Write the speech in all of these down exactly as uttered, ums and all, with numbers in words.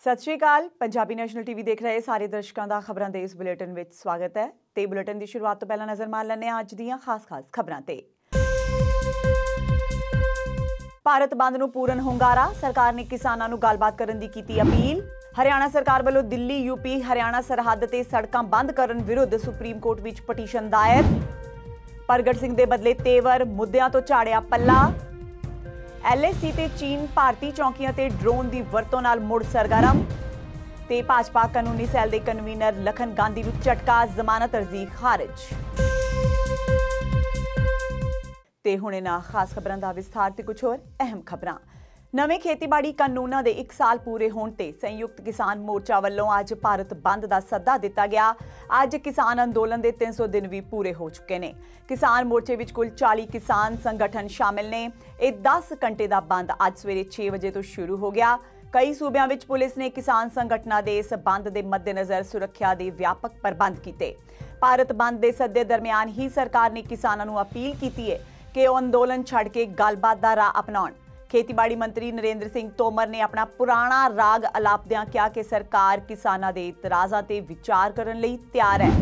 ਸਤਿ ਸ਼੍ਰੀ ਅਕਾਲ। ਪੰਜਾਬੀ ਨੈਸ਼ਨਲ ਟੀਵੀ ਦੇਖ ਰਹੇ ਸਾਰੇ ਦਰਸ਼ਕਾਂ ਦਾ ਖਬਰਾਂ ਦੇ ਇਸ ਬੁਲੇਟਿਨ ਵਿੱਚ ਸਵਾਗਤ ਹੈ ਤੇ ਬੁਲੇਟਿਨ ਦੀ ਸ਼ੁਰੂਆਤ ਤੋਂ ਪਹਿਲਾਂ ਨਜ਼ਰ ਮਾਰ ਲੈਂਦੇ ਹਾਂ ਅੱਜ ਦੀਆਂ ਖਾਸ-ਖਾਸ ਖਬਰਾਂ ਤੇ। ਭਾਰਤ ਬੰਦ ਨੂੰ ਪੂਰਨ ਹੁੰਗਾਰਾ, ਸਰਕਾਰ ਨੇ ਕਿਸਾਨਾਂ ਨੂੰ ਗੱਲਬਾਤ ਕਰਨ ਦੀ ਕੀਤੀ ਅਪੀਲ। ਹਰਿਆਣਾ ਸਰਕਾਰ ਵੱਲੋਂ ਦਿੱਲੀ ਯੂਪੀ ਹਰਿਆਣਾ ਸਰਹੱਦ ਤੇ ਸੜਕਾਂ ਬੰਦ ਕਰਨ ਵਿਰੁੱਧ ਸੁਪਰੀਮ ਕੋਰਟ ਵਿੱਚ ਪਟੀਸ਼ਨ ਦਾਇਰ। ਪ੍ਰਗਟ ਸਿੰਘ ਦੇ ਬਦਲੇ ਤੇਵਰ, ਮੁੱਦਿਆਂ ਤੋਂ ਝਾੜਿਆ ਪੱਲਾ। ਐਲ ਏ ਸੀ ਤੇ ਚੀਨ ਭਾਰਤੀ ਚੌਕੀਆਂ ਤੇ ਡਰੋਨ ਦੀ ਵਰਤੋਂ ਨਾਲ ਮੁੜ ਸਰਗਰਮ ਤੇ ਭਾਜਪਾ ਕਾਨੂੰਨੀ ਸੈੱਲ ਦੇ ਕਨਵੀਨਰ ਲਖਨ ਗਾਂਧੀ ਨੂੰ ਝਟਕਾ, ਜ਼ਮਾਨਤ ਅਰਜ਼ੀ ਖਾਰਜ। ਤੇ ਹੁਣ ਇਹਨਾਂ ਖਾਸ ਖਬਰਾਂ ਦਾ ਵਿਸਥਾਰ ਤੇ ਕੁਝ ਹੋਰ ਅਹਿਮ ਖਬਰਾਂ। ਨਵੇਂ ਖੇਤੀਬਾੜੀ ਕਾਨੂੰਨਾਂ ਦੇ ਇੱਕ ਸਾਲ ਪੂਰੇ ਹੋਣ ਤੇ ਸੰਯੁਕਤ ਕਿਸਾਨ ਮੋਰਚਾ ਵੱਲੋਂ ਅੱਜ ਭਾਰਤ ਬੰਦ ਦਾ ਸੱਦਾ ਦਿੱਤਾ ਗਿਆ। ਅੱਜ ਕਿਸਾਨ ਅੰਦੋਲਨ ਦੇ ਤਿੰਨ ਸੌ ਦਿਨ ਵੀ ਪੂਰੇ ਹੋ ਚੁੱਕੇ ਨੇ। ਕਿਸਾਨ ਮੋਰਚੇ ਵਿੱਚ ਕੁੱਲ ਚਾਲੀ ਕਿਸਾਨ ਸੰਗਠਨ ਸ਼ਾਮਿਲ ਨੇ। ਇਹ ਦਸ ਘੰਟੇ ਦਾ ਬੰਦ ਅੱਜ ਸਵੇਰੇ ਛੇ ਵਜੇ ਤੋਂ ਸ਼ੁਰੂ ਹੋ ਗਿਆ। ਕਈ ਸੂਬਿਆਂ ਵਿੱਚ ਪੁਲਿਸ ਨੇ ਕਿਸਾਨ ਸੰਗਠਨਾਂ ਦੇ ਇਸ ਬੰਦ ਦੇ ਮੱਦੇਨਜ਼ਰ ਸੁਰੱਖਿਆ ਦੇ ਵਿਆਪਕ ਪ੍ਰਬੰਧ ਕੀਤੇ। ਭਾਰਤ ਬੰਦ ਦੇ ਸੱਦੇ ਦਰਮਿਆਨ ਹੀ ਸਰਕਾਰ ਨੇ ਕਿਸਾਨਾਂ ਨੂੰ ਅਪੀਲ ਕੀਤੀ ਹੈ ਕਿ ਉਹ ਅੰਦੋਲਨ ਛੱਡ ਕੇ ਗੱਲਬਾਤ ਦਾ ਰਾਹ ਅਪਣਾਉਣ। ਖੇਤੀਬਾੜੀ ਮੰਤਰੀ ਨਰਿੰਦਰ ਸਿੰਘ ਤੋਮਰ ਨੇ ਆਪਣਾ ਪੁਰਾਣਾ ਰਾਗ ਅਲਾਪਦਿਆਂ ਕਿਹਾ ਕਿ ਸਰਕਾਰ ਕਿਸਾਨਾਂ ਦੇ ਇਤਰਾਜ਼ਾਂ ਤੇ ਵਿਚਾਰ ਕਰਨ ਲਈ ਤਿਆਰ ਹੈ।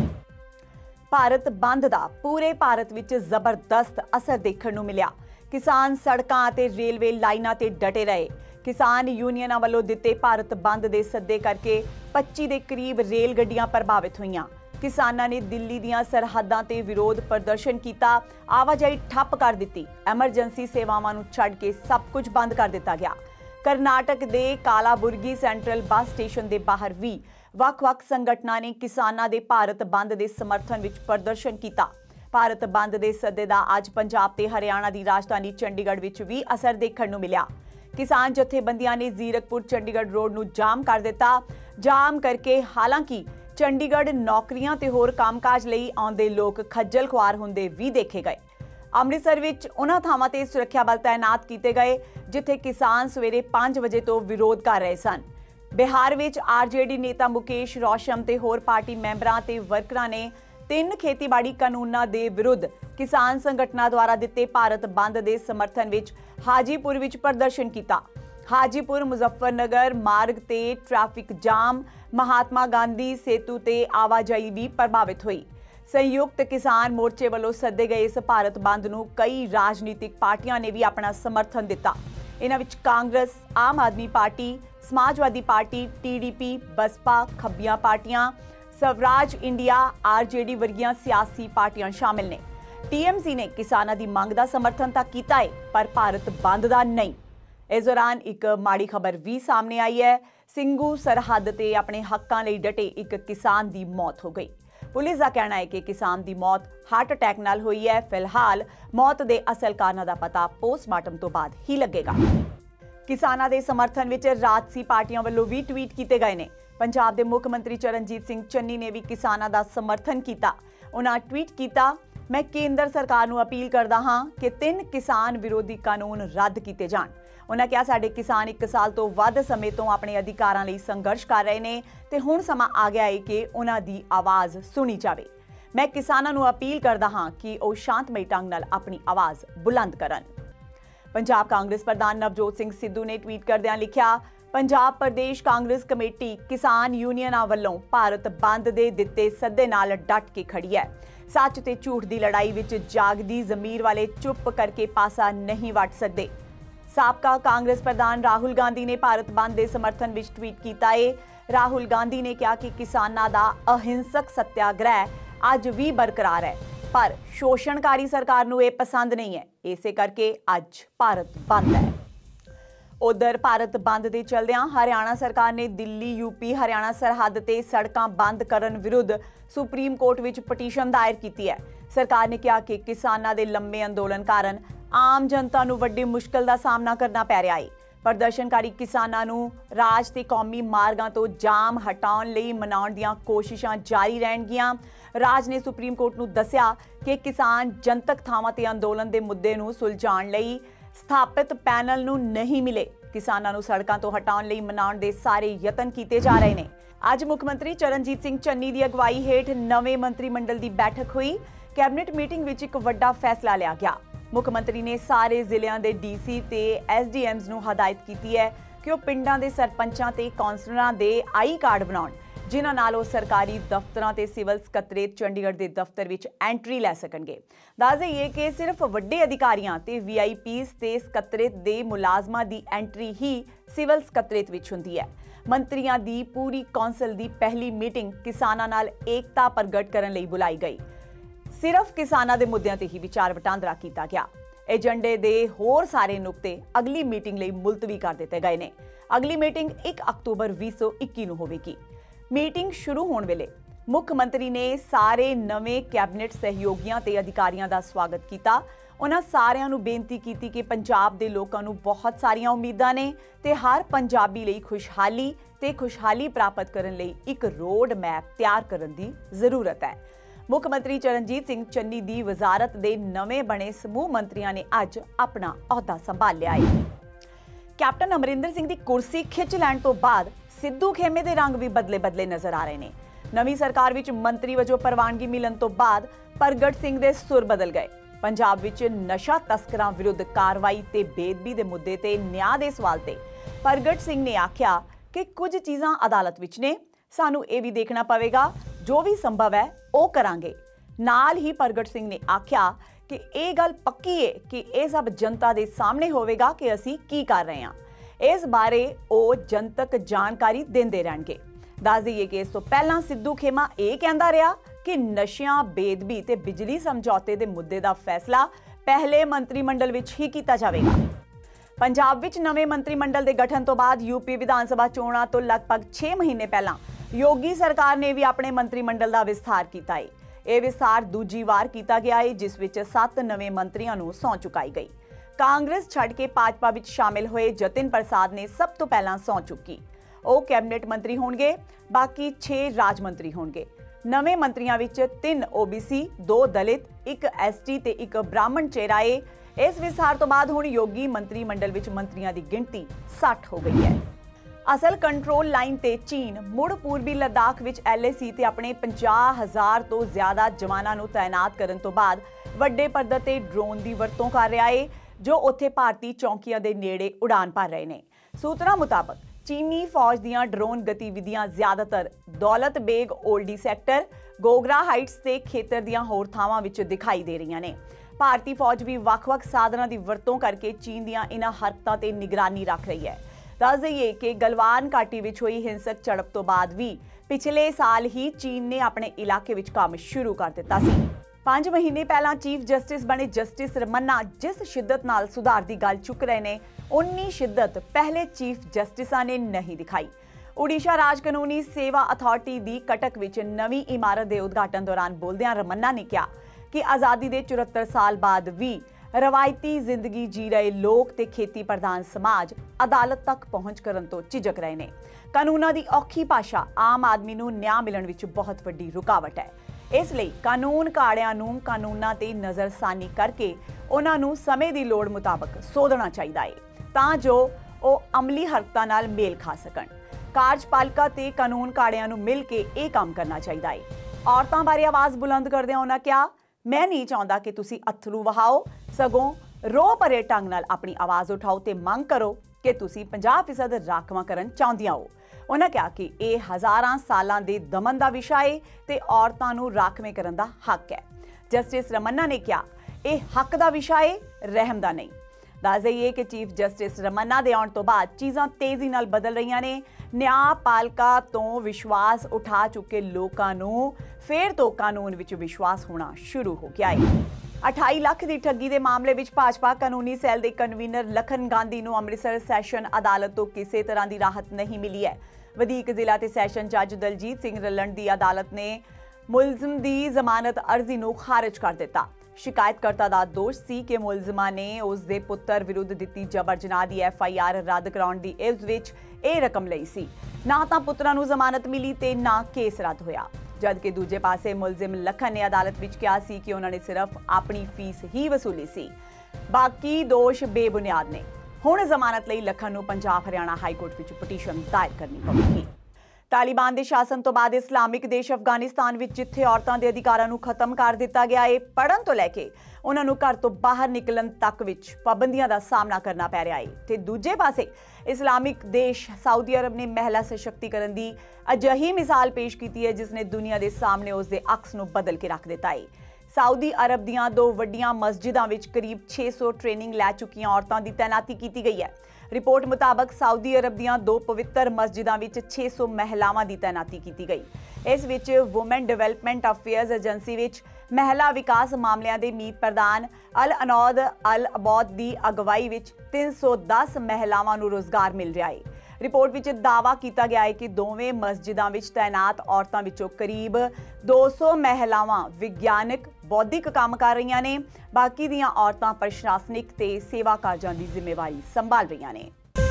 ਭਾਰਤ ਬੰਦ ਦਾ ਪੂਰੇ ਭਾਰਤ ਵਿੱਚ ਜ਼ਬਰਦਸਤ ਅਸਰ ਦੇਖਣ ਨੂੰ ਮਿਲਿਆ। ਕਿਸਾਨ ਸੜਕਾਂ ਅਤੇ ਰੇਲਵੇ ਲਾਈਨਾਂ ਤੇ ਡਟੇ ਰਹੇ। ਕਿਸਾਨ ਯੂਨੀਅਨਾਂ ਵੱਲੋਂ ਦਿੱਤੇ ਭਾਰਤ ਬੰਦ ਦੇ ਸੱਦੇ ਕਰਕੇ ਪੱਚੀ ਦੇ ਕਰੀਬ ਰੇਲ ਗੱਡੀਆਂ ਪ੍ਰਭਾਵਿਤ ਹੋਈਆਂ। ਕਿਸਾਨਾਂ ਨੇ ਦਿੱਲੀ ਦੀਆਂ ਸਰਹੱਦਾਂ ਤੇ ਵਿਰੋਧ ਪ੍ਰਦਰਸ਼ਨ ਕੀਤਾ, ਆਵਾਜਾਈ ਠੱਪ ਕਰ ਦਿੱਤੀ। ਐਮਰਜੈਂਸੀ ਸੇਵਾਵਾਂ ਨੂੰ ਛੱਡ ਕੇ ਸਭ ਕੁਝ ਬੰਦ ਕਰ ਦਿੱਤਾ ਗਿਆ। ਕਰਨਾਟਕ ਦੇ ਕਾਲਾਬੁਰਗੀ ਸੈਂਟਰਲ ਬੱਸ ਸਟੇਸ਼ਨ ਦੇ ਬਾਹਰ ਵੀ ਵੱਖ-ਵੱਖ ਸੰਗਠਨਾਂ ਨੇ ਕਿਸਾਨਾਂ ਦੇ ਭਾਰਤ ਬੰਦ ਦੇ ਸਮਰਥਨ ਵਿੱਚ ਪ੍ਰਦਰਸ਼ਨ ਕੀਤਾ। ਭਾਰਤ ਬੰਦ ਦੇ ਸੱਦੇ ਦਾ ਅੱਜ ਪੰਜਾਬ ਤੇ ਹਰਿਆਣਾ ਦੀ ਰਾਜਧਾਨੀ ਚੰਡੀਗੜ੍ਹ ਵਿੱਚ ਵੀ ਅਸਰ ਦੇਖਣ ਨੂੰ ਮਿਲਿਆ। ਕਿਸਾਨ ਜਥੇਬੰਦੀਆਂ ਨੇ ਜ਼ੀਰਕਪੁਰ ਚੰਡੀਗੜ੍ਹ ਰੋਡ ਨੂੰ ਜਾਮ ਕਰ ਦਿੱਤਾ। ਜਾਮ ਕਰਕੇ ਹਾਲਾਂਕਿ ਚੰਡੀਗੜ੍ਹ ਨੌਕਰੀਆਂ ਤੇ ਹੋਰ ਕੰਮਕਾਜ ਲਈ ਆਉਂਦੇ ਲੋਕ ਖੱਜਲ ਖੁਆਰ ਹੁੰਦੇ ਵੀ ਦੇਖੇ ਗਏ। ਅੰਮ੍ਰਿਤਸਰ ਵਿੱਚ ਉਹਨਾਂ ਥਾਵਾਂ ਤੇ ਸੁਰੱਖਿਆ ਬਲ ਤਾਇਨਾਤ ਕੀਤੇ ਗਏ ਜਿੱਥੇ ਕਿਸਾਨ ਸਵੇਰੇ ਪੰਜ ਵਜੇ ਤੋਂ ਵਿਰੋਧ ਕਰ ਰਹੇ ਸਨ। ਬਿਹਾਰ ਵਿੱਚ ਆਰ ਜੇ ਡੀ ਨੇਤਾ ਮੁਕੇਸ਼ ਰੋਸ਼ਮ ਤੇ ਹੋਰ ਪਾਰਟੀ ਮੈਂਬਰਾਂ ਤੇ ਵਰਕਰਾਂ ਨੇ ਤਿੰਨ ਖੇਤੀਬਾੜੀ ਕਾਨੂੰਨਾਂ ਦੇ ਵਿਰੁੱਧ ਕਿਸਾਨ ਸੰਗਠਨਾਂ ਦੁਆਰਾ ਦਿੱਤੇ ਭਾਰਤ ਬੰਦ ਦੇ ਸਮਰਥਨ ਵਿੱਚ ਹਾਜੀਪੁਰ ਵਿੱਚ ਪ੍ਰਦਰਸ਼ਨ ਕੀਤਾ। ਹਾਜੀਪੁਰ ਮੁਜ਼ੱਫਰਨਗਰ ਮਾਰਗ ਤੇ ਟ੍ਰੈਫਿਕ ਜਾਮ, ਮਹਾਤਮਾ ਗਾਂਧੀ ਸੇਤੂ ਤੇ ਆਵਾਜਾਈ ਵੀ ਪ੍ਰਭਾਵਿਤ ਹੋਈ। ਸੰਯੁਕਤ ਕਿਸਾਨ ਮੋਰਚੇ ਵੱਲੋਂ ਸੱਦੇ ਗਏ ਇਸ ਭਾਰਤ ਬੰਦ ਨੂੰ ਕਈ ਰਾਜਨੀਤਿਕ ਪਾਰਟੀਆਂ ਨੇ ਵੀ ਆਪਣਾ ਸਮਰਥਨ ਦਿੱਤਾ। ਇਹਨਾਂ ਵਿੱਚ Congress, Aam Aadmi party, Samajwadi party, T D P, ਬਸਪਾ, ਖੱਬੀਆਂ ਪਾਰਟੀਆਂ, Swaraj India, R J D ਵਰਗੀਆਂ ਸਿਆਸੀ ਪਾਰਟੀਆਂ ਸ਼ਾਮਿਲ ਨੇ। ਟੀ ਐਮ ਸੀ ਨੇ ਕਿਸਾਨਾਂ ਦੀ ਮੰਗ ਦਾ ਸਮਰਥਨ ਤਾਂ ਕੀਤਾ ਹੈ ਪਰ ਭਾਰਤ ਬੰਦ ਦਾ ਨਹੀਂ। ਇਸ ਦੌਰਾਨ ਇੱਕ ਮਾੜੀ ਖਬਰ ਵੀ ਸਾਹਮਣੇ ਆਈ ਹੈ। ਸਿੰਘੂ ਸਰਹੱਦ ਤੇ ਆਪਣੇ ਹੱਕਾਂ ਲਈ ਡਟੇ ਇੱਕ ਕਿਸਾਨ ਦੀ ਮੌਤ ਹੋ ਗਈ। ਪੁਲਿਸ ਦਾ ਕਹਿਣਾ ਹੈ ਕਿ ਕਿਸਾਨ ਦੀ ਮੌਤ ਹਾਰਟ ਅਟੈਕ ਨਾਲ ਹੋਈ ਹੈ। ਫਿਲਹਾਲ ਮੌਤ ਦੇ ਅਸਲ ਕਾਰਨਾਂ ਦਾ ਪਤਾ ਪੋਸਟਮਾਰਟਮ ਤੋਂ ਬਾਅਦ ਹੀ ਲੱਗੇਗਾ। ਕਿਸਾਨਾਂ ਦੇ ਸਮਰਥਨ ਵਿੱਚ ਰਾਜਸੀ ਪਾਰਟੀਆਂ ਵੱਲੋਂ ਵੀ ਟਵੀਟ ਕੀਤੇ ਗਏ ਨੇ। ਪੰਜਾਬ ਦੇ ਮੁੱਖ ਮੰਤਰੀ ਚਰਨਜੀਤ ਸਿੰਘ ਚੰਨੀ ਨੇ ਵੀ ਕਿਸਾਨਾਂ ਦਾ ਸਮਰਥਨ ਕੀਤਾ। ਉਹਨਾਂ ਟਵੀਟ ਕੀਤਾ, ਮੈਂ ਕੇਂਦਰ ਸਰਕਾਰ ਨੂੰ ਅਪੀਲ ਕਰਦਾ ਹਾਂ ਕਿ ਤਿੰਨ ਕਿਸਾਨ ਵਿਰੋਧੀ ਕਾਨੂੰਨ ਰੱਦ ਕੀਤੇ ਜਾਣ। ਉਹਨਾਂ ਕਿਹਾ, ਸਾਡੇ ਕਿਸਾਨ ਇੱਕ ਸਾਲ ਤੋਂ ਵੱਧ ਸਮੇਂ ਤੋਂ ਆਪਣੇ ਅਧਿਕਾਰਾਂ ਲਈ ਸੰਘਰਸ਼ ਕਰ ਰਹੇ ਨੇ ਤੇ ਹੁਣ ਸਮਾਂ ਆ ਗਿਆ ਹੈ ਕਿ ਉਹਨਾਂ ਦੀ ਆਵਾਜ਼ ਸੁਣੀ ਜਾਵੇ। ਮੈਂ ਕਿਸਾਨਾਂ ਨੂੰ ਅਪੀਲ ਕਰਦਾ ਹਾਂ ਕਿ ਉਹ ਸ਼ਾਂਤਮਈ ਢੰਗ ਨਾਲ ਆਪਣੀ ਆਵਾਜ਼ ਬੁਲੰਦ ਕਰਨ। ਪੰਜਾਬ ਕਾਂਗਰਸ ਪ੍ਰਧਾਨ ਨਵਜੋਤ ਸਿੰਘ ਸਿੱਧੂ ਨੇ ਟਵੀਟ ਕਰਦਿਆਂ ਲਿਖਿਆ, ਪੰਜਾਬ ਪ੍ਰਦੇਸ਼ ਕਾਂਗਰਸ ਕਮੇਟੀ ਕਿਸਾਨ ਯੂਨੀਅਨਾਂ ਵੱਲੋਂ ਭਾਰਤ ਬੰਦ ਦੇ ਦਿੱਤੇ ਸੱਦੇ ਨਾਲ ਡਟ ਕੇ ਖੜੀ ਹੈ। ਸੱਚ ਤੇ ਝੂਠ ਦੀ ਲੜਾਈ ਵਿੱਚ ਜਾਗਦੀ ਜ਼ਮੀਰ ਵਾਲੇ ਚੁੱਪ ਕਰਕੇ ਪਾਸਾ ਨਹੀਂ ਵੱਟ ਸਕਦੇ। ਸਾਬਕਾ ਕਾਂਗਰਸ ਪ੍ਰਧਾਨ ਰਾਹੁਲ ਗਾਂਧੀ ਨੇ ਭਾਰਤ ਬੰਦ ਦੇ ਸਮਰਥਨ ਵਿੱਚ ਟਵੀਟ ਕੀਤਾ ਹੈ। ਰਾਹੁਲ ਗਾਂਧੀ ਨੇ ਕਿਹਾ ਕਿ ਕਿਸਾਨਾਂ ਦਾ ਅਹਿੰਸਕ ਸੱਤਿਆਗ੍ਰਹਿ ਅੱਜ ਵੀ ਬਰਕਰਾਰ ਹੈ ਪਰ ਸ਼ੋਸ਼ਣਕਾਰੀ ਸਰਕਾਰ ਨੂੰ ਇਹ ਪਸੰਦ ਨਹੀਂ ਹੈ, ਇਸੇ ਕਰਕੇ ਅੱਜ ਭਾਰਤ ਬੰਦ ਹੈ। ਉਧਰ ਭਾਰਤ ਬੰਦ ਦੇ ਚਲਦਿਆਂ ਹਰਿਆਣਾ ਸਰਕਾਰ ਨੇ ਦਿੱਲੀ ਯੂਪੀ ਹਰਿਆਣਾ ਸਰਹੱਦ ਤੇ ਸੜਕਾਂ ਬੰਦ ਕਰਨ ਵਿਰੁੱਧ ਸੁਪਰੀਮ ਕੋਰਟ ਵਿੱਚ ਪਟੀਸ਼ਨ ਦਾਇਰ ਕੀਤੀ ਹੈ। ਸਰਕਾਰ ਨੇ ਕਿਹਾ ਕਿ ਕਿਸਾਨਾਂ ਦੇ ਲੰਮੇ ਅੰਦੋਲਨ ਕਾਰਨ ਆਮ ਜਨਤਾ ਨੂੰ ਵੱਡੀ ਮੁਸ਼ਕਲ ਦਾ ਸਾਹਮਣਾ ਕਰਨਾ ਪੈ ਰਿਹਾ ਹੈ। ਪ੍ਰਦਰਸ਼ਨਕਾਰੀ ਕਿਸਾਨਾਂ ਨੂੰ ਰਾਜ ਤੇ ਕੌਮੀ ਮਾਰਗਾਂ ਤੋਂ ਜਾਮ ਹਟਾਉਣ ਲਈ ਮਨਾਉਣ ਦੀਆਂ ਕੋਸ਼ਿਸ਼ਾਂ ਜਾਰੀ ਰਹਿਣਗੀਆਂ। ਰਾਜ ਨੇ ਸੁਪਰੀਮ ਕੋਰਟ ਨੂੰ ਦੱਸਿਆ ਕਿ ਕਿਸਾਨ ਜਨਤਕ ਥਾਵਾਂ ਤੇ ਅੰਦੋਲਨ ਦੇ ਮੁੱਦੇ ਨੂੰ ਸੁਲਝਾਉਣ ਲਈ ਸਥਾਪਿਤ ਪੈਨਲ ਨੂੰ ਨਹੀਂ ਮਿਲੇ। ਕਿਸਾਨਾਂ ਨੂੰ ਸੜਕਾਂ ਤੋਂ ਹਟਾਉਣ ਲਈ ਮਨਾਉਣ ਦੇ ਸਾਰੇ ਯਤਨ ਕੀਤੇ ਜਾ ਰਹੇ ਨੇ। ਅੱਜ ਮੁੱਖ ਮੰਤਰੀ ਚਰਨਜੀਤ ਸਿੰਘ ਚੰਨੀ ਦੀ ਅਗਵਾਈ ਹੇਠ ਨਵੇਂ ਮੰਤਰੀ ਮੰਡਲ ਦੀ ਬੈਠਕ ਹੋਈ। ਕੈਬਨਿਟ ਮੀਟਿੰਗ ਵਿੱਚ ਇੱਕ ਵੱਡਾ ਫੈਸਲਾ ਲਿਆ ਗਿਆ। ਮੁੱਖ ਮੰਤਰੀ ਨੇ ਸਾਰੇ ਜ਼ਿਲ੍ਹਿਆਂ ਦੇ ਡੀ ਸੀ ਤੇ ਐਸ ਡੀ ਐਮਜ਼ ਨੂੰ ਹਦਾਇਤ ਕੀਤੀ ਹੈ ਕਿ ਉਹ ਪਿੰਡਾਂ ਦੇ ਸਰਪੰਚਾਂ ਤੇ ਕੌਂਸਲਰਾਂ ਦੇ ਆਈ ਕਾਰਡ ਬਣਾਉਣ, ਜਿਨ੍ਹਾਂ ਨਾਲ ਉਹ ਸਰਕਾਰੀ ਦਫ਼ਤਰਾਂ ਤੇ ਸਿਵਲ ਸਕੱਤਰੇਤ ਚੰਡੀਗੜ੍ਹ ਦੇ ਦਫ਼ਤਰ ਵਿੱਚ ਐਂਟਰੀ ਲੈ ਸਕਣਗੇ। ਦੱਸ ਦੇਈਏ ਕਿ ਸਿਰਫ ਵੱਡੇ ਅਧਿਕਾਰੀਆਂ ਤੇ ਵੀ ਆਈ ਪੀਜ਼ ਤੇ ਸਕੱਤਰੇਤ ਦੇ ਮੁਲਾਜ਼ਮਾਂ ਦੀ ਐਂਟਰੀ ਹੀ ਸਿਵਲ ਸਕੱਤਰੇਤ ਵਿੱਚ ਹੁੰਦੀ ਹੈ। ਮੰਤਰੀਆਂ ਦੀ ਪੂਰੀ ਕੌਂਸਲ ਦੀ ਪਹਿਲੀ ਮੀਟਿੰਗ ਕਿਸਾਨਾਂ ਨਾਲ ਏਕਤਾ ਪ੍ਰਗਟ ਕਰਨ ਲਈ ਬੁਲਾਈ ਗਈ। ਸਿਰਫ ਕਿਸਾਨਾਂ ਦੇ ਮੁੱਦਿਆਂ ਤੇ ਹੀ ਵਿਚਾਰ ਵਟਾਂਦਰਾ ਕੀਤਾ ਗਿਆ। ਏਜੰਡੇ ਦੇ ਹੋਰ ਸਾਰੇ ਨੁਕਤੇ ਅਗਲੀ ਮੀਟਿੰਗ ਲਈ ਮੁਲਤਵੀ ਕਰ ਦਿੱਤੇ ਗਏ ਨੇ। ਅਗਲੀ ਮੀਟਿੰਗ ਇੱਕ ਅਕਤੂਬਰ ਵੀਹ ਸੌ ਇੱਕੀ ਨੂੰ ਹੋਵੇਗੀ। ਮੀਟਿੰਗ ਸ਼ੁਰੂ ਹੋਣ ਵੇਲੇ ਮੁੱਖ ਮੰਤਰੀ ਨੇ ਸਾਰੇ ਨਵੇਂ ਕੈਬਨਿਟ ਸਹਿਯੋਗੀਆਂ ਤੇ ਅਧਿਕਾਰੀਆਂ ਦਾ ਸਵਾਗਤ ਕੀਤਾ। ਉਹਨਾਂ ਸਾਰਿਆਂ ਨੂੰ ਬੇਨਤੀ ਕੀਤੀ ਕਿ ਪੰਜਾਬ ਦੇ ਲੋਕਾਂ ਨੂੰ ਬਹੁਤ ਸਾਰੀਆਂ ਉਮੀਦਾਂ ਨੇ ਤੇ ਹਰ ਪੰਜਾਬੀ ਲਈ ਖੁਸ਼ਹਾਲੀ ਤੇ ਖੁਸ਼ਹਾਲੀ ਪ੍ਰਾਪਤ ਕਰਨ ਲਈ ਇੱਕ ਰੋਡ ਮੈਪ ਤਿਆਰ ਕਰਨ ਦੀ ਜ਼ਰੂਰਤ ਹੈ। ਮੁੱਖ ਮੰਤਰੀ ਚਰਨਜੀਤ ਸਿੰਘ ਚੰਨੀ ਦੀ ਵਜ਼ਾਰਤ ਦੇ ਨਵੇਂ ਬਣੇ ਸਮੂਹ ਮੰਤਰੀਆਂ ਨੇ ਅੱਜ ਆਪਣਾ ਅਹੁਦਾ ਸੰਭਾਲਿਆ ਹੈ। ਕੈਪਟਨ ਅਮਰਿੰਦਰ ਸਿੰਘ ਦੀ ਕੁਰਸੀ ਖਿੱਚ ਲੈਣ ਤੋਂ ਬਾਅਦ ਸਿੱਧੂ ਖੇਮੇ ਦੇ ਰੰਗ ਵੀ ਬਦਲੇ-ਬਦਲੇ ਨਜ਼ਰ ਆ ਰਹੇ ਨੇ। ਨਵੀਂ ਸਰਕਾਰ ਵਿੱਚ ਮੰਤਰੀ ਵਜੋਂ ਪ੍ਰਵਾਨਗੀ ਮਿਲਣ ਤੋਂ ਬਾਅਦ ਪ੍ਰਗਟ ਸਿੰਘ ਦੇ ਸੁਰ ਬਦਲ ਗਏ। ਪੰਜਾਬ ਵਿੱਚ ਨਸ਼ਾ ਤਸਕਰਾਂ ਵਿਰੁੱਧ ਕਾਰਵਾਈ ਤੇ ਬੇਅਦਬੀ ਦੇ ਮੁੱਦੇ ਤੇ ਨਿਆਂ ਦੇ ਸਵਾਲ ਤੇ ਪ੍ਰਗਟ ਸਿੰਘ ਨੇ ਆਖਿਆ ਕਿ ਕੁਝ ਚੀਜ਼ਾਂ ਅਦਾਲਤ ਵਿੱਚ ਨੇ, ਸਾਨੂੰ ਇਹ ਵੀ ਦੇਖਣਾ ਪਵੇਗਾ, ਜੋ ਵੀ ਸੰਭਵ ਹੈ ਉਹ ਕਰਾਂਗੇ। ਨਾਲ ਹੀ ਪ੍ਰਗਟ ਸਿੰਘ ਨੇ ਆਖਿਆ ਕਿ ਇਹ ਗੱਲ ਪੱਕੀ ਹੈ ਕਿ ਇਹ ਸਭ ਜਨਤਾ ਦੇ ਸਾਹਮਣੇ ਹੋਵੇਗਾ ਕਿ ਅਸੀਂ ਕੀ ਕਰ ਰਹੇ ਹਾਂ। ਇਸ ਬਾਰੇ ਉਹ ਜਨਤਕ ਜਾਣਕਾਰੀ ਦਿੰਦੇ ਰਹਿਣਗੇ। ਦੱਸ ਦਈਏ ਕਿ ਇਸ ਤੋਂ ਪਹਿਲਾਂ ਸਿੱਧੂ ਖੇਮਾ ਇਹ ਕਹਿੰਦਾ ਰਿਹਾ ਕਿ ਨਸ਼ਿਆਂ, ਬੇਅਦਬੀ ਤੇ ਬਿਜਲੀ ਸਮਝੌਤੇ ਦੇ ਮੁੱਦੇ ਦਾ ਫੈਸਲਾ ਪਹਿਲੇ ਮੰਤਰੀ ਮੰਡਲ ਵਿੱਚ ਹੀ ਕੀਤਾ ਜਾਵੇਗਾ। ਪੰਜਾਬ ਵਿੱਚ ਨਵੇਂ ਮੰਤਰੀ ਮੰਡਲ ਦੇ ਗਠਨ ਤੋਂ ਬਾਅਦ ਯੂਪੀ ਵਿਧਾਨ ਸਭਾ ਚੋਣਾਂ ਤੋਂ ਲਗਭਗ ਛੇ ਮਹੀਨੇ ਪਹਿਲਾਂ ਯੋਗੀ ਸਰਕਾਰ ਨੇ ਵੀ ਆਪਣੇ ਮੰਤਰੀ ਮੰਡਲ ਦਾ ਵਿਸਥਾਰ ਕੀਤਾ ਹੈ। ਇਹ ਵਿਸਥਾਰ ਦੂਜੀ ਵਾਰ ਕੀਤਾ ਗਿਆ ਹੈ, ਜਿਸ ਵਿੱਚ ਸੱਤ ਨਵੇਂ ਮੰਤਰੀਆਂ ਨੂੰ ਸਹੁੰ ਚੁਕਾਈ ਗਈ। ਕਾਂਗਰਸ ਛੱਡ ਕੇ ਭਾਜਪਾ ਵਿੱਚ ਸ਼ਾਮਿਲ ਹੋਏ ਜਤਿਨ ਪ੍ਰਸਾਦ ਨੇ ਸਭ ਤੋਂ ਪਹਿਲਾਂ ਸਹੁੰ ਚੁੱਕੀ। ਉਹ ਕੈਬਨਿਟ ਮੰਤਰੀ ਹੋਣਗੇ, ਬਾਕੀ ਛੇ ਰਾਜ ਮੰਤਰੀ ਹੋਣਗੇ। ਨਵੇਂ ਮੰਤਰੀਆਂ ਵਿੱਚ ਤਿੰਨ ਓ ਬੀ ਸੀ, ਦੋ ਦਲਿਤ, ਇੱਕ ਐਸ ਟੀ ਤੇ ਇੱਕ ਬ੍ਰਾਹਮਣ ਚਿਹਰਾ ਏ। ਇਸ ਵਿਸਥਾਰ ਤੋਂ ਬਾਅਦ ਹੁਣ ਯੋਗੀ ਮੰਤਰੀ ਮੰਡਲ ਵਿੱਚ ਮੰਤਰੀਆਂ ਦੀ ਗਿਣਤੀ ਸੱਠ ਹੋ ਗਈ ਹੈ। ਅਸਲ ਕੰਟਰੋਲ ਲਾਈਨ ਤੇ ਚੀਨ ਮੁੜ ਪੂਰਬੀ ਲੱਦਾਖ ਵਿੱਚ ਐਲ ਏ ਸੀ ਤੇ ਆਪਣੇ ਪੰਜਾਹ ਹਜ਼ਾਰ ਤੋਂ ਜ਼ਿਆਦਾ ਜਵਾਨਾਂ ਨੂੰ ਤਾਇਨਾਤ ਕਰਨ ਤੋਂ ਬਾਅਦ ਵੱਡੇ ਪੱਧਰ ਤੇ ਡਰੋਨ ਦੀ ਵਰਤੋਂ ਕਰ ਰਿਹਾ ਏ, ਜੋ ਉੱਥੇ ਭਾਰਤੀ ਚੌਕੀਆਂ ਦੇ ਨੇੜੇ ਉਡਾਨ ਭਰ ਰਹੇ ਨੇ। ਸੂਤਰਾਂ ਮੁਤਾਬਕ ਚੀਨੀ ਫੌਜ ਦੀਆਂ ਡਰੋਨ ਗਤੀਵਿਧੀਆਂ ਜ਼ਿਆਦਾਤਰ ਦੌਲਤ ਬੇਗ ਓਲਡੀ ਸੈਕਟਰ, ਗੋਗਰਾ ਹਾਈਟਸ ਤੇ ਖੇਤਰ ਦੀਆਂ ਹੋਰ ਥਾਵਾਂ ਵਿੱਚ ਦਿਖਾਈ ਦੇ ਰਹੀਆਂ ਨੇ। ਭਾਰਤੀ ਫੌਜ ਵੀ ਵੱਖ-ਵੱਖ ਸਾਧਨਾਂ ਦੀ ਵਰਤੋਂ ਕਰਕੇ ਚੀਨ ਦੀਆਂ ਇਨ੍ਹਾਂ ਹਰਕਤਾਂ ਤੇ ਨਿਗਰਾਨੀ ਰੱਖ ਰਹੀ ਹੈ। ਦੱਸ ਦਈਏ ਕਿ ਗਲਵਾਨ ਘਾਟੀ ਵਿੱਚ ਹੋਈ ਹਿੰਸਕ ਝੜਪ ਤੋਂ ਬਾਅਦ ਵੀ ਪਿਛਲੇ ਸਾਲ ਹੀ ਚੀਨ ਨੇ ਆਪਣੇ ਇਲਾਕੇ ਵਿੱਚ ਕੰਮ ਸ਼ੁਰੂ ਕਰ ਦਿੱਤਾ ਸੀ। ਪੰਜ ਮਹੀਨੇ ਪਹਿਲਾਂ ਚੀਫ ਜਸਟਿਸ ਬਣੇ ਜਸਟਿਸ ਰਮੰਨਾ ਜਿਸ ਸ਼ਿੱਦਤ ਨਾਲ ਸੁਧਾਰ ਦੀ ਗੱਲ ਚੁੱਕ ਰਹੇ ਨੇ, ਉਨੀ ਸ਼ਿੱਦਤ ਪਹਿਲੇ ਚੀਫ ਜਸਟਿਸਾਂ ਨੇ ਨਹੀਂ ਦਿਖਾਈ। ਉੜੀਸਾ ਰਾਜ ਕਾਨੂੰਨੀ ਸੇਵਾ ਅਥਾਰਟੀ ਦੀ ਕਟਕ ਵਿੱਚ ਨਵੀਂ ਇਮਾਰਤ ਦੇ ਉਦਘਾਟਨ ਦੌਰਾਨ ਬੋਲਦਿਆਂ ਰਮੰਨਾ ਨੇ ਕਿਹਾ ਕਿ ਆਜ਼ਾਦੀ ਦੇ ਚੁਹੱਤਰ ਸਾਲ ਬਾਅਦ ਵੀ ਰਵਾਇਤੀ ਜ਼ਿੰਦਗੀ ਜੀ ਰਹੇ ਲੋਕ ਤੇ ਖੇਤੀ ਪ੍ਰਧਾਨ ਸਮਾਜ ਅਦਾਲਤ ਤੱਕ ਪਹੁੰਚ ਕਰਨ ਤੋਂ ਝਿਜਕ ਰਹੇ ਨੇ। ਕਾਨੂੰਨਾਂ ਦੀ ਔਖੀ ਭਾਸ਼ਾ ਆਮ ਆਦਮੀ ਨੂੰ ਨਿਆਂ ਮਿਲਣ ਵਿੱਚ ਬਹੁਤ ਵੱਡੀ ਰੁਕਾਵਟ ਹੈ। ਇਸ ਲਈ ਕਾਨੂੰਨ ਘਾੜਿਆਂ ਨੂੰ ਕਾਨੂੰਨਾਂ ਤੇ ਨਜ਼ਰਸਾਨੀ ਕਰਕੇ ਉਹਨਾਂ ਨੂੰ ਸਮੇਂ ਦੀ ਲੋੜ ਮੁਤਾਬਕ ਸੋਧਣਾ ਚਾਹੀਦਾ ਹੈ, ਤਾਂ ਜੋ ਉਹ ਅਮਲੀ ਹਰਕਤਾਂ ਨਾਲ ਮੇਲ ਖਾ ਸਕਣ। ਕਾਰਜਪਾਲਿਕਾ ਤੇ ਕਾਨੂੰਨ ਘਾੜਿਆਂ ਨੂੰ ਮਿਲ ਕੇ ਇਹ ਕੰਮ ਕਰਨਾ ਚਾਹੀਦਾ ਹੈ। ਔਰਤਾਂ ਬਾਰੇ ਆਵਾਜ਼ ਬੁਲੰਦ ਕਰਦਿਆਂ ਉਹਨਾਂ ਕਿਹਾ, ਮੈਂ ਨਹੀਂ ਚਾਹੁੰਦਾ ਕਿ ਤੁਸੀਂ ਅਥਰੂ ਵਹਾਓ, ਸਗੋਂ ਰੋ ਭਰੇ ਢੰਗ ਨਾਲ ਆਪਣੀ ਆਵਾਜ਼ ਉਠਾਓ ਤੇ ਮੰਗ ਕਰੋ ਕਿ ਤੁਸੀਂ ਪੰਜਾਹ ਫੀਸਦ ਰਾਖਵਾਂਕਰਨ ਚਾਹੁੰਦੀਆਂ ਹੋ। ਉਹਨਾਂ ਕਿਹਾ ਕਿ ਇਹ ਹਜ਼ਾਰਾਂ ਸਾਲਾਂ ਦੇ ਦਮਨ ਦਾ ਵਿਸ਼ਾ ਹੈ ਤੇ ਔਰਤਾਂ ਨੂੰ ਰਾਖਵੇਂ ਕਰਨ ਦਾ ਹੱਕ ਹੈ। ਜਸਟਿਸ ਰਮੰਨਾ ਨੇ ਕਿਹਾ, ਇਹ ਹੱਕ ਦਾ ਵਿਸ਼ਾ ਹੈ, ਰਹਿਮ ਦਾ ਨਹੀਂ। ਦੱਸ ਦਈਏ ਕਿ ਚੀਫ ਜਸਟਿਸ ਰਮੰਨਾ ਦੇ ਆਉਣ ਤੋਂ ਬਾਅਦ ਚੀਜ਼ਾਂ ਤੇਜ਼ੀ ਨਾਲ ਬਦਲ ਰਹੀਆਂ ਨੇ। ਨਿਆਂਪਾਲਿਕਾ ਤੋਂ ਵਿਸ਼ਵਾਸ ਉਠਾ ਚੁੱਕੇ ਲੋਕਾਂ ਨੂੰ ਫੇਰ ਤੋਂ ਕਾਨੂੰਨ ਵਿੱਚ ਵਿਸ਼ਵਾਸ ਹੋਣਾ ਸ਼ੁਰੂ ਹੋ ਗਿਆ ਹੈ। ਅਠਾਈ ਲੱਖ ਦੀ ਠੱਗੀ ਦੇ ਮਾਮਲੇ ਵਿੱਚ ਭਾਜਪਾ ਕਾਨੂੰਨੀ ਸੈੱਲ ਦੇ ਕਨਵੀਨਰ ਲਖਨ ਗਾਂਧੀ ਨੂੰ ਅੰਮ੍ਰਿਤਸਰ ਸੈਸ਼ਨ ਅਦਾਲਤ ਤੋਂ ਕਿਸੇ ਤਰ੍ਹਾਂ ਦੀ ਰਾਹਤ ਨਹੀਂ ਮਿਲੀ ਹੈ। ਵਧੀਕ ਜ਼ਿਲ੍ਹਾ ਤੇ ਸੈਸ਼ਨ ਜੱਜ ਦਲਜੀਤ ਸਿੰਘ ਰਲਣ ਦੀ ਅਦਾਲਤ ਨੇ ਮੁਲਜ਼ਮ ਦੀ ਜ਼ਮਾਨਤ ਅਰਜ਼ੀ ਨੂੰ ਖਾਰਜ ਕਰ ਦਿੱਤਾ। ਸ਼ਿਕਾਇਤਕਰਤਾ ਦਾ ਦੋਸ਼ ਸੀ ਕਿ ਮੁਲਜ਼ਮਾਂ ਨੇ ਉਸ ਦੇ ਪੁੱਤਰ ਵਿਰੁੱਧ ਦਿੱਤੀ ਜਬਰ ਜਨਾਹ ਦੀ ਐਫ ਆਈ ਆਰ ਰੱਦ ਕਰਾਉਣ ਦੀ ਇਵਜ਼ ਵਿੱਚ ਇਹ ਰਕਮ ਲਈ ਸੀ। ਨਾ ਤਾਂ ਪੁੱਤਰਾਂ ਨੂੰ ਜ਼ਮਾਨਤ ਮਿਲੀ ਤੇ ਨਾ ਕੇਸ ਰੱਦ ਹੋਇਆ। ਜਦਕਿ ਦੂਜੇ ਪਾਸੇ ਮੁਲਜ਼ਮ ਲਖਨ ਨੇ ਅਦਾਲਤ ਵਿੱਚ ਕਿਹਾ ਸੀ ਕਿ ਉਹਨਾਂ ਨੇ ਸਿਰਫ ਆਪਣੀ ਫੀਸ ਹੀ ਵਸੂਲੀ ਸੀ, ਬਾਕੀ ਦੋਸ਼ ਬੇਬੁਨਿਆਦ ਨੇ। ਹੁਣ ਜ਼ਮਾਨਤ ਲਈ ਲਖਨ ਨੂੰ ਪੰਜਾਬ ਹਰਿਆਣਾ ਹਾਈ ਕੋਰਟ ਵਿੱਚ ਪਟੀਸ਼ਨ ਦਾਇਰ ਕਰਨੀ ਪਵੇਗੀ। ਤਾਲਿਬਾਨ ਦੇ ਸ਼ਾਸਨ ਤੋਂ ਬਾਅਦ ਇਸਲਾਮਿਕ ਦੇਸ਼ ਅਫਗਾਨਿਸਤਾਨ ਵਿੱਚ ਜਿੱਥੇ ਔਰਤਾਂ ਦੇ ਅਧਿਕਾਰਾਂ ਨੂੰ ਖਤਮ ਕਰ ਦਿੱਤਾ ਗਿਆ ਹੈ, ਪੜ੍ਹਨ ਤੋਂ ਲੈ ਕੇ ਉਹਨਾਂ ਨੂੰ ਘਰ ਤੋਂ ਬਾਹਰ ਨਿਕਲਣ ਤੱਕ ਵਿੱਚ ਪਾਬੰਦੀਆਂ ਦਾ ਸਾਹਮਣਾ ਕਰਨਾ ਪੈ ਰਿਹਾ ਹੈ ਤੇ ਦੂਜੇ ਪਾਸੇ ਇਸਲਾਮਿਕ ਦੇਸ਼ ਸਾਊਦੀ ਅਰਬ ਨੇ ਮਹਿਲਾ ਸਸ਼ਕਤੀਕਰਨ ਦੀ ਅਜਿਹੀ ਮਿਸਾਲ ਪੇਸ਼ ਕੀਤੀ ਹੈ ਜਿਸ ਨੇ ਦੁਨੀਆ ਦੇ ਸਾਹਮਣੇ ਉਸ ਦੇ ਅਕਸ ਨੂੰ ਬਦਲ ਕੇ ਰੱਖ ਦਿੱਤਾ ਹੈ। ਸਾਊਦੀ ਅਰਬ ਦੀਆਂ ਦੋ ਵੱਡੀਆਂ ਮਸਜਿਦਾਂ ਵਿੱਚ ਕਰੀਬ ਛੇ ਸੌ ਟ੍ਰੇਨਿੰਗ ਲੈ ਚੁੱਕੀਆਂ ਔਰਤਾਂ ਦੀ ਤੈਨਾਤੀ ਕੀਤੀ ਗਈ ਹੈ। ਰਿਪੋਰਟ ਮੁਤਾਬਕ ਸਾਊਦੀ ਅਰਬ ਦੀਆਂ ਦੋ ਪਵਿੱਤਰ ਮਸਜਿਦਾਂ ਵਿੱਚ ਛੇ ਸੌ ਮਹਿਲਾਵਾਂ ਦੀ ਤੈਨਾਤੀ ਕੀਤੀ ਗਈ। ਇਸ ਵਿੱਚ ਵੂਮਨ ਡਿਵੈਲਪਮੈਂਟ ਅਫੇਅਰਸ ਏਜੰਸੀ ਵਿੱਚ ਮਹਿਲਾ ਵਿਕਾਸ ਮਾਮਲਿਆਂ ਦੇ ਮੀਤ ਪ੍ਰਧਾਨ ਅਲ ਅਨੌਦ ਅਲ ਅਬੌਦ ਦੀ ਅਗਵਾਈ ਵਿੱਚ ਤਿੰਨ ਸੌ ਦਸ ਮਹਿਲਾਵਾਂ ਨੂੰ ਰੋਜ਼ਗਾਰ ਮਿਲ ਰਿਹਾ ਹੈ। ਰਿਪੋਰਟ ਵਿੱਚ ਦਾਅਵਾ ਕੀਤਾ ਗਿਆ ਹੈ ਕਿ ਦੋਵੇਂ ਮਸਜਿਦਾਂ ਵਿੱਚ ਤਾਇਨਾਤ ਔਰਤਾਂ ਵਿੱਚੋਂ ਕਰੀਬ ਦੋ ਸੌ ਮਹਿਲਾਵਾਂ ਵਿਗਿਆਨਕ ਬੌਧਿਕ ਕੰਮ ਕਰ ਰਹੀਆਂ ਨੇ। ਬਾਕੀ ਦੀਆਂ ਔਰਤਾਂ ਪ੍ਰਸ਼ਾਸਨਿਕ ਤੇ ਸੇਵਾ ਕਾਰਜਾਂ ਦੀ ਜ਼ਿੰਮੇਵਾਰੀ ਸੰਭਾਲ ਰਹੀਆਂ ਨੇ।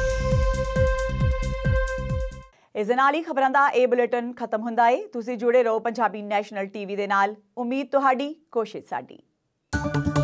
ਇਸ ਦੇ ਨਾਲ ਹੀ ਖਬਰਾਂ ਦਾ ਇਹ ਬੁਲੇਟਿਨ ਖਤਮ ਹੁੰਦਾ ਹੈ। ਤੁਸੀਂ ਜੁੜੇ ਰਹੋ ਪੰਜਾਬੀ ਨੈਸ਼ਨਲ ਟੀਵੀ ਦੇ ਨਾਲ। ਉਮੀਦ ਤੁਹਾਡੀ, ਕੋਸ਼ਿਸ਼ ਸਾਡੀ।